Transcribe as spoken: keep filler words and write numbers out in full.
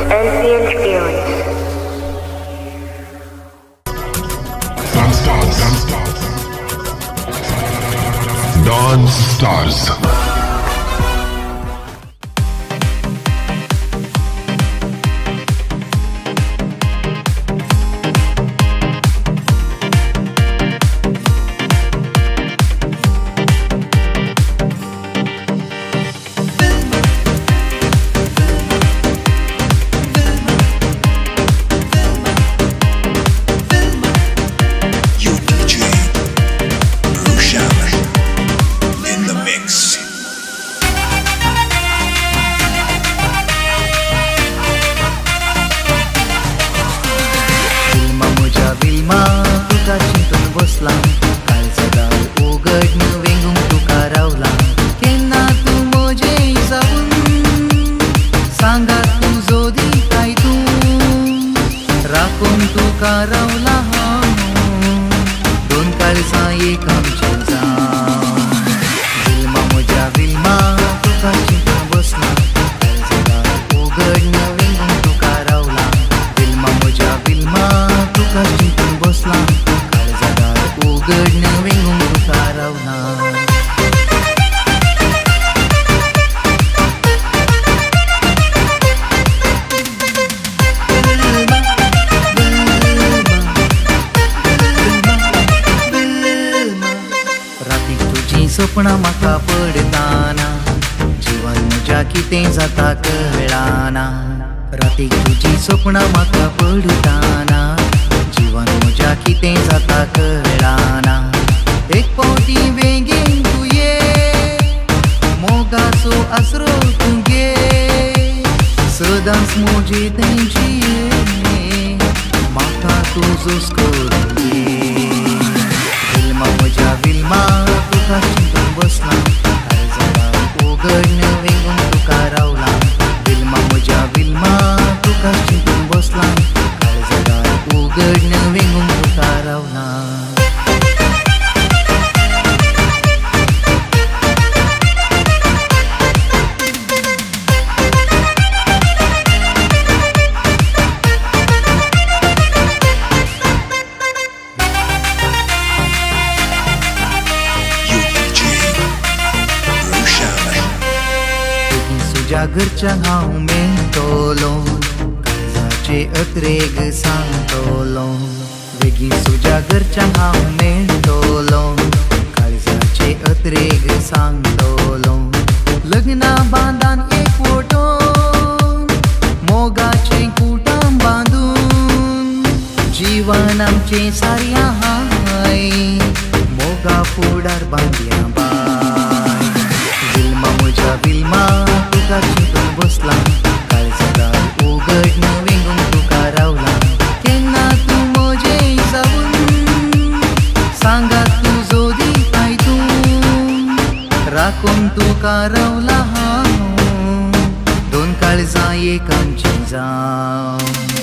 L C L Tunes. Dawn Stars. Dawn Stars. स्वप्न म्हाका पडताना जीवन म्हज्या कितें जाता कळाना। रातीक तुजी स्वप्न म्हाका पडताना जीवन म्हज्या कितें जाता कळाना। एक फावटी बेगीन तूं ये मोगाचो आसरो तूं घे सदांच म्हजी तेंची म्हाका तुजो करून घे। विल्मा म्हज्या विल्मा तुका चिंतून बसला काळजाला उगडन वेंगून तुका रावला। विल्मा म्हज्या विल्मा तुका चिंतून बसला काळजाला उगडन वेंगून तुका रावला। तुझ्या घरच्यां हांव मेळटलो काळजाचे अत्रेक सांगतलो। बेगीन तुझ्या घरच्यां हांव मेळटलो काळजाचे अत्रेक सांगतलो। लग्ना बांदान एक फोटो मोगाचे कुटाम बांदून जीवन आमचे साऱ्या हाय मोगा फुडार बांदया बाय। विल्मा म्हज्या विल्मा तुका चिंतून बसला काळजाला उगडन वेंगून तुका रावला। केन्ना तूं म्हजें जावून सांगात तुजो दिकाय तूं राखून तुका रावला हांव दोन काळजां एक आमचीं जावं।